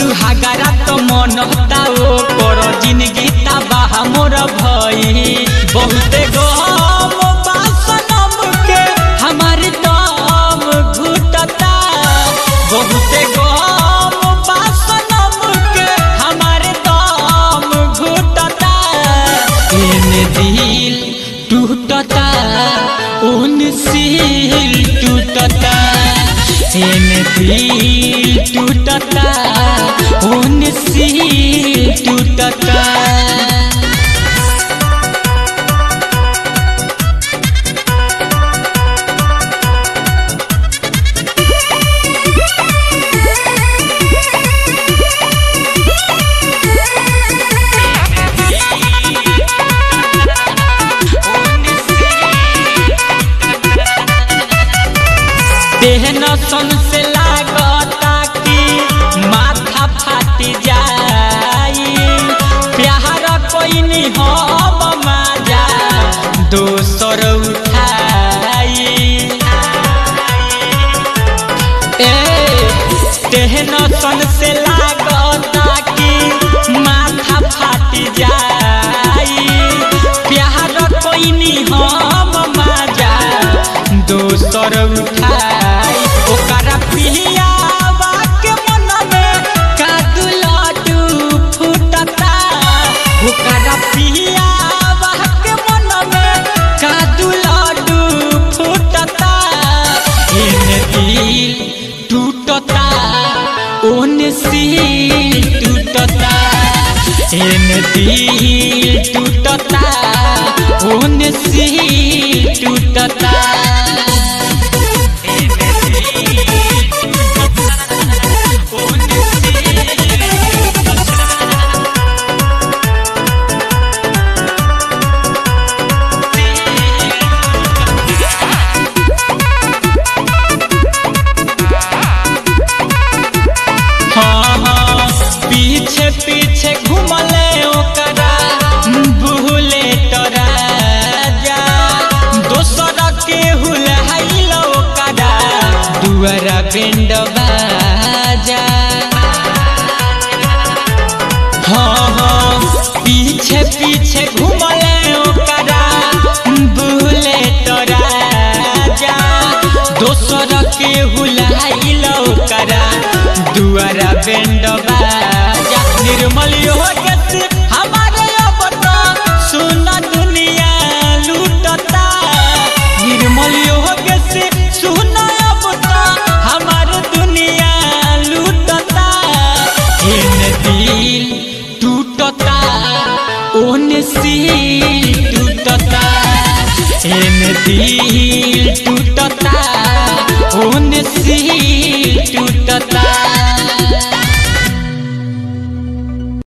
सुहागरा तो मन होता ओ करो जिंदगी तबाह मोर भई बहुते गम बासनम के हमारे दम घुटता बहुते गम बासनम के हमारे दम घुटता एने दिल टूटता उन सील टूटता एने दिल टूटता उन सील टूटता देहन सन से लागता कि माथा फाटी जाई प्यार कोई नहीं हम माजा दोसर उठाई देहन सन से लागता कि माथा फाटी जाई प्यार कोई नहीं हम माजा दोसर उठाई ओकरा पियावा के मन में कादू लाडू फुटता ओकरा पियावा के मन में कादू लाडू फुटता एने दिल टूटता ओने सील टूटता एने दिल टूटता ओने सील टूटता पीछे पीछे घूमले ओकरा भूले तोरा जा दोसरा के हुलहाइल ओकरा दुआरा बेंड बाजा हाँ पीछे पीछे घूमले ओकरा भूले तोरा जा दोसरा के हुलहाइल ओकरा दुआरा बेंड बाजा निर्मल योगेश हमारे अब तो सुन दुनिया लूटता निर्मल योगेश सुन अब तो हमारे दुनिया लूटता एने दिल टूटता ओने सील टूटता एने दिल टूटता ओने सील टूटता।